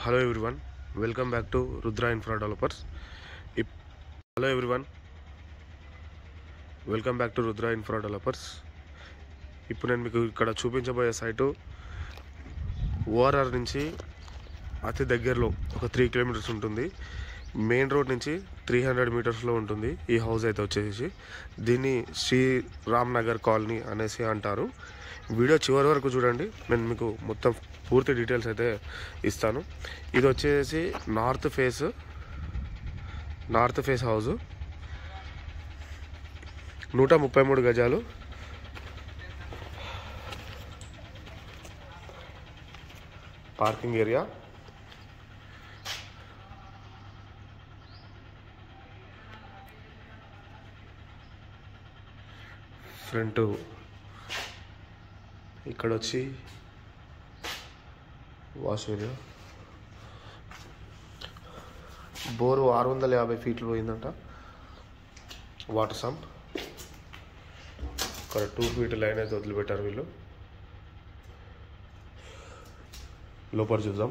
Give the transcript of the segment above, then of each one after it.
Hello everyone, welcome back to Rudra Infra Developers. Hello everyone, welcome back to Rudra Infra Developers. ఇప్పుడు నేను మీకు ఇక్కడ చూపించబోయే site ORR నుంచి అతి దగ్గరలో ఒక 3 కిలోమీటర్స్ ఉంటుంది. మెయిన్ రోడ్ నుంచి 300 మీటర్స్లో ఉంటుంది. ఈ హౌస్ అయితే వచ్చేసి దీన్ని శ్రీరామ్ నగర్ కాలనీ అనేసి అంటారు. వీడియో చివరి వరకు చూడండి, నేను మీకు మొత్తం పూర్తి డీటెయిల్స్ అయితే ఇస్తాను. ఇది వచ్చేసి నార్త్ ఫేస్ హౌస్, 133 గజాలు. పార్కింగ్ ఏరియా, ఫ్రంట్ ఇక్కడ వచ్చి వాష్ ఏరియా. బోరు 650 ఫీట్లు పోయిందంట. వాటర్ సంప్ ఇక్కడ 2 ఫీట్ లైన్ అయితే వదిలిపెట్టారు వీళ్ళు. లోపల చూద్దాం.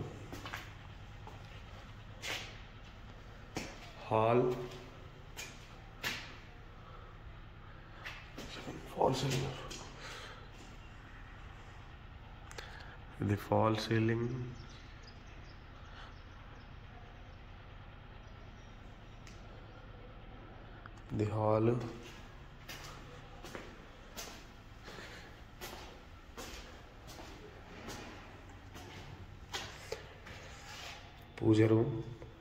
హాల్, ఫాల్ సీలింగ్, ఇది ఫాల్ సీలింగ్. ఇది hall, puja room,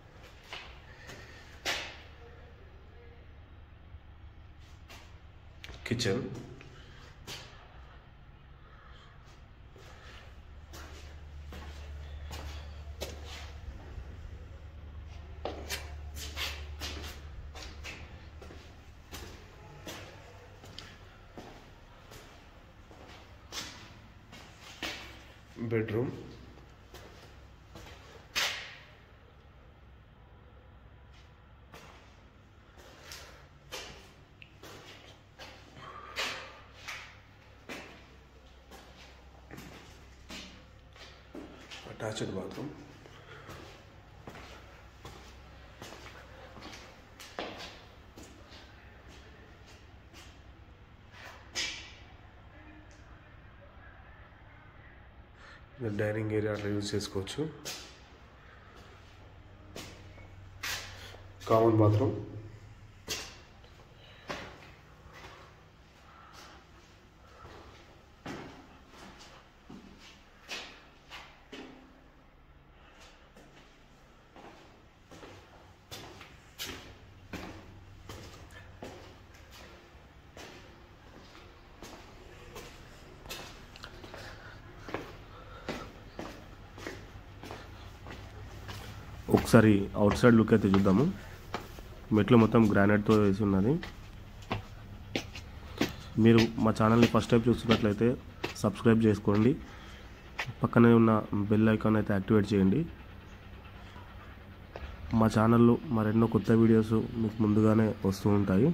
kitchen, bedroom, attached bathroom, dining area అట్లా యూజ్ చేసుకోవచ్చు. కామన్ బాత్రూమ్, ఒకసారి అవుట్ సైడ్ లుక్ అయితే చూద్దాము. మెట్లు మొత్తం గ్రానైట్తో వేసి ఉన్నది. మీరు మా ఛానల్ని ఫస్ట్ టైం చూస్తున్నట్లయితే సబ్స్క్రైబ్ చేసుకోండి, పక్కనే ఉన్న బెల్ ఐకాన్ అయితే యాక్టివేట్ చేయండి. మా ఛానల్లో మరెన్నో కొత్త వీడియోస్ మీకు ముందుగానే వస్తూ ఉంటాయి.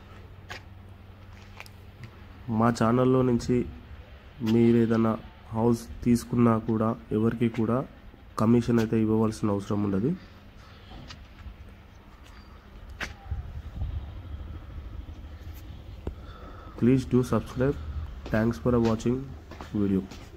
మా ఛానల్లో నుంచి మీరు ఏదైనా హౌస్ తీసుకున్నా కూడా ఎవరికి కూడా కమిషన్ అయితే ఇవ్వవలసిన అవసరం ఉండదు. Please do subscribe. Thanks for watching video.